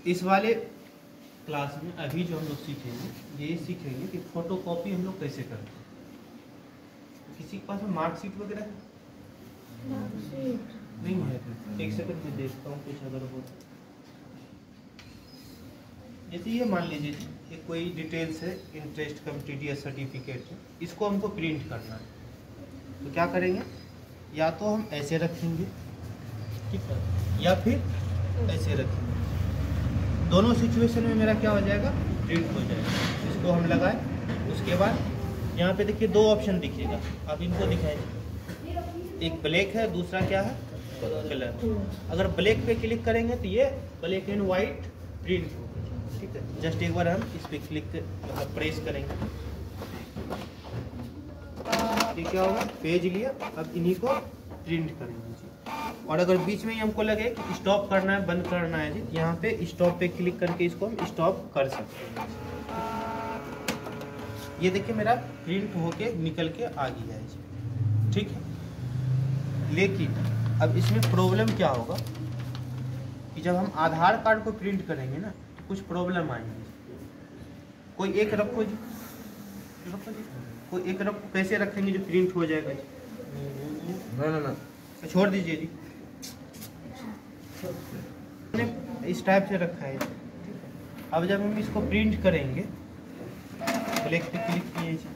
इस वाले क्लास में अभी जो हम लोग सीखेंगे ये सीखेंगे कि फोटोकॉपी हम लोग कैसे करते हैं। किसी के पास में मार्कशीट वगैरह नहीं है? एक सेकंड में देखता हूँ कुछ अगर हो। जैसे ये मान लीजिए कि कोई डिटेल्स है, इंटरेस्ट कम टीडीएस सर्टिफिकेट है, इसको हमको प्रिंट करना है। तो क्या करेंगे, या तो हम ऐसे रखेंगे, ठीक है, या फिर ऐसे रखेंगे। दोनों सिचुएशन में मेरा क्या हो जाएगा, प्रिंट हो जाएगा। इसको हम लगाए, उसके बाद यहाँ पे देखिए दो ऑप्शन दिखेगा, आप इनको दिखाएंगे। एक ब्लैक है, दूसरा क्या है, कलर। अगर ब्लैक पे क्लिक करेंगे तो ये ब्लैक एंड वाइट प्रिंट होगा, ठीक है। जस्ट एक बार हम इस पे क्लिक मतलब प्रेस करेंगे, ये क्या होगा, पेज लिया। अब इन्हीं को प्रिंट करेंगे जी। और अगर बीच में ही हमको लगे कि स्टॉप करना है, बंद करना है जी, यहाँ पे स्टॉप पे क्लिक करके इसको हम स्टॉप कर सकते हैं। ये देखिए मेरा प्रिंट होके निकल के आ गया है जी, ठीक है। लेकिन अब इसमें प्रॉब्लम क्या होगा कि जब हम आधार कार्ड को प्रिंट करेंगे ना तो कुछ प्रॉब्लम आएंगे। कोई एक रखो जी, कोई एक रखो, कैसे रखेंगे जो प्रिंट हो जाएगा जी? ना छोड़ दीजिए जी, इस टाइप से रखा है। अब जब हम इसको प्रिंट करेंगे, ब्लैक पे क्लिक किए जी,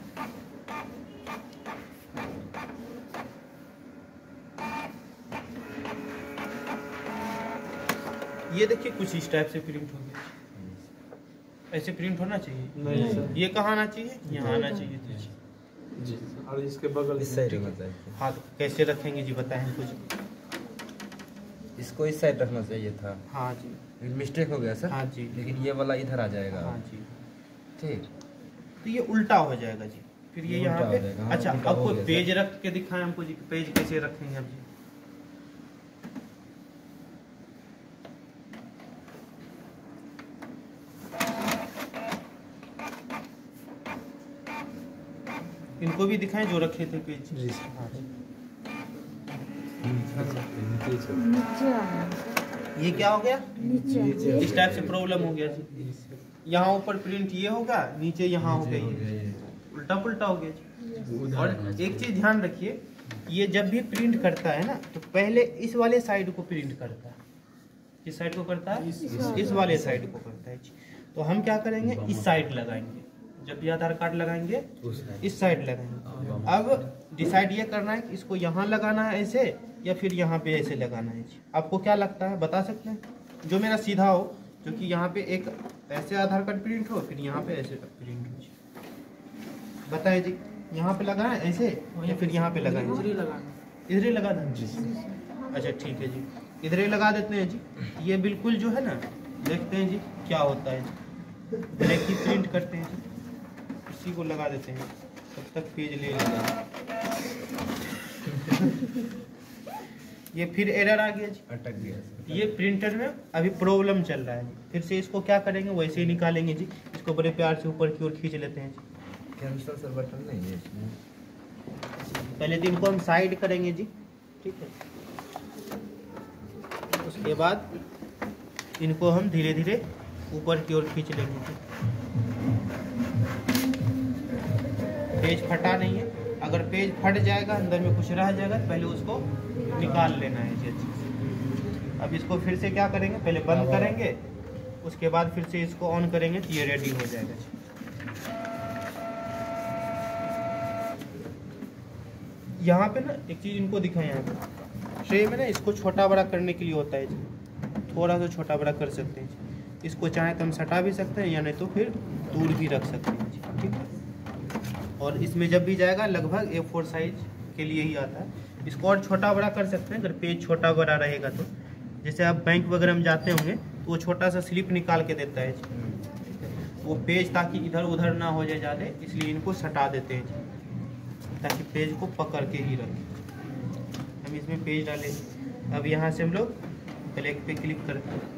ये देखिए कुछ इस टाइप से प्रिंट हो गया। ऐसे प्रिंट होना चाहिए नहीं सर, ये कहाँ आना चाहिए, यहाँ आना चाहिए जी। और इसके बगल इस साइड हाँ, तो कैसे रखेंगे जी बताएं कुछ? इसको इस साइड रखना चाहिए था। हाँ जी, मिस्टेक हो गया सर। हाँ जी, लेकिन ये वाला इधर आ जाएगा। हाँ जी, ठीक। तो ये उल्टा हो जाएगा जी, फिर ये यहाँ पे। अच्छा, अब कोई पेज रख के दिखाएं हमको जी, पेज कैसे रखेंगे अब जी? इनको भी दिखाएं जो रखे थे पेज जी। हाँ जी, ये क्या हो गया, नीचे इस टाइप से प्रॉब्लम हो गया जी। यहाँ ऊपर प्रिंट ये होगा, नीचे यहाँ हो गया, ये उल्टा पुल्टा हो गया जी। और एक चीज ध्यान रखिए, ये जब भी प्रिंट करता है ना तो पहले इस वाले साइड को प्रिंट करता है। किस साइड को करता है, इस वाले साइड को करता है जी। तो हम क्या करेंगे, इस साइड लगाएंगे। जब भी आधार कार्ड लगाएंगे इस साइड लगाएंगे। अब डिसाइड ये करना है कि इसको यहाँ लगाना है ऐसे या फिर यहाँ पे ऐसे लगाना है जी। आपको क्या लगता है बता सकते हैं? जो मेरा सीधा हो, जो कि यहाँ पे एक ऐसे आधार कार्ड प्रिंट हो, फिर यहाँ पे ऐसे प्रिंट हो जी। बताए जी, यहाँ पे लगाना है ऐसे या फिर यहाँ पे लगाएंगे? इधर ही लगाना है जी। अच्छा ठीक है जी, इधर ही लगा देते हैं जी। ये बिल्कुल जो है ना, देखते हैं जी क्या होता है जी। ब्लैक की प्रिंट करते हैं जी, इसी को लगा देते हैं, तब तक पेज ले लेते हैं। ये फिर एरर आ गया जी, अटक गया। ये प्रिंटर में अभी प्रॉब्लम चल रहा है। फिर से इसको क्या करेंगे, वैसे ही निकालेंगे जी। इसको बड़े प्यार से ऊपर की ओर खींच लेते हैं जी। कैंसिल सर बटन नहीं है इसमें। पहले तो इनको हम साइड करेंगे जी, ठीक है। उसके बाद इनको हम धीरे धीरे ऊपर की ओर खींच लेंगे जी। पेज फटा नहीं है, अगर पेज फट जाएगा, अंदर में कुछ रह जाएगा, तो पहले उसको निकाल लेना है जी अच्छे से। अब इसको फिर से क्या करेंगे, पहले बंद करेंगे, उसके बाद फिर से इसको ऑन करेंगे तो ये रेडी हो जाएगा जी। यहाँ पे ना एक चीज इनको दिखाएं, यहाँ पे ट्रे में ना इसको छोटा बड़ा करने के लिए होता है जी। थोड़ा सा छोटा बड़ा कर सकते हैं जी। इसको चाहे तो हम सटा भी सकते हैं या नहीं तो फिर दूर भी रख सकते हैं जी, ठीक है। और इसमें जब भी जाएगा लगभग A4 साइज के लिए ही आता है। इसको और छोटा बड़ा कर सकते हैं अगर पेज छोटा बड़ा रहेगा तो। जैसे आप बैंक वगैरह में जाते होंगे तो वो छोटा सा स्लिप निकाल के देता है जी। वो पेज ताकि इधर उधर ना हो जाए ज़्यादा, इसलिए इनको सटा देते हैं जी, ताकि पेज को पकड़ के ही रखें। हम इसमें पेज डालेंगे। अब यहाँ से हम लोग ब्लैक पे क्लिक करते हैं।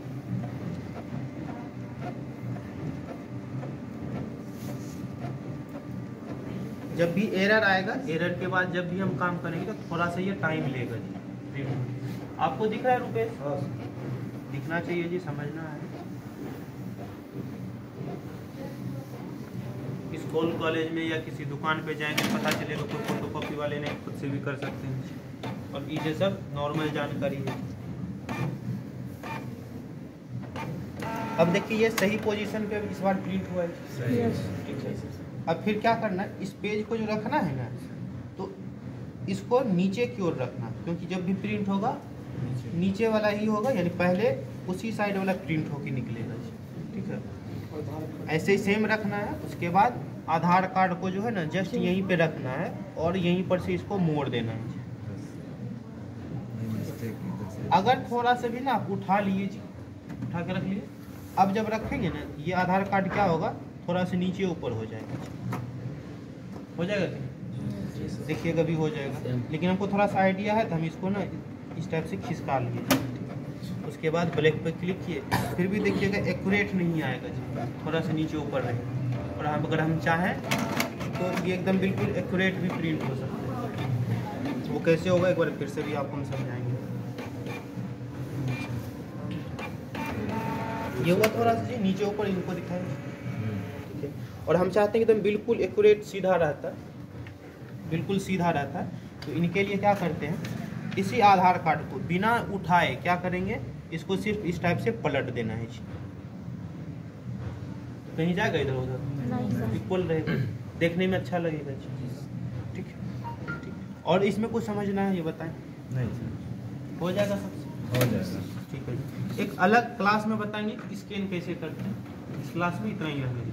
जब भी एरर आएगा, एरर के बाद जब भी हम काम करेंगे तो थोड़ा सा ये टाइम लेगा जी। आपको दिख रहा है रुपेश, दिखना चाहिए जी, समझना है। स्कूल कॉलेज में या किसी दुकान पे जाएंगे पता चलेगा, कोई फोटोकॉपी वाले नहीं, खुद से भी कर सकते हैं। और ये सब नॉर्मल जानकारी है। अब देखिए ये सही पोजीशन पे इस बार प्रिंट हुआ है। ठीक है, अब फिर क्या करना है, इस पेज को जो रखना है ना, तो इसको नीचे की ओर रखना, क्योंकि जब भी प्रिंट होगा नीचे वाला ही होगा, यानी पहले उसी साइड वाला प्रिंट होके निकलेगा। ठीक है, ऐसे ही सेम रखना है। उसके बाद आधार कार्ड को जो है ना जस्ट यहीं पे रखना है और यहीं पर से इसको मोड़ देना है। अगर थोड़ा सा भी ना आप उठा लिए जी, उठा के रख लिए, अब जब रखेंगे ना ये आधार कार्ड क्या होगा, थोड़ा सा नीचे ऊपर हो जाएगा। हो जाएगा क्या, देखिएगा भी हो जाएगा। लेकिन हमको थोड़ा सा आइडिया है तो हम इसको ना इस टाइप से खिसका लिए। उसके बाद ब्लैक पे क्लिक किए, फिर भी देखिएगा एक्यूरेट नहीं आएगा जी, थोड़ा सा नीचे ऊपर रहेगा। और हम अगर हम चाहें तो ये एकदम बिल्कुल एक्यूरेट भी प्रिंट हो सकता है। वो कैसे होगा एक बार फिर से भी आपको हम समझाएंगे। ये हुआ थोड़ा सा जी नीचे ऊपर, इनको दिखाएंगे। ठीक है, और हम चाहते हैं एकदम बिल्कुल एक्यूरेट सीधा रहता है, बिल्कुल सीधा रहता है। तो इनके लिए क्या करते हैं, इसी आधार कार्ड को बिना उठाए क्या करेंगे, इसको सिर्फ इस टाइप से पलट देना है जी। कहीं जाएगा इधर उधर, इक्वल रहेगा, देखने में अच्छा लगेगा जी। ठीक है, ठीक। और इसमें कुछ समझना है ये बताएं? नहीं, हो जाएगा सबसे, हो जाएगा। ठीक है जी। एक अलग क्लास में बताएंगे कि स्कैन कैसे करते हैं, इस क्लास में इतना ही है।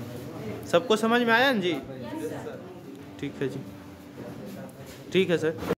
सबको समझ में आया ना जी? ठीक है जी, ठीक है सर।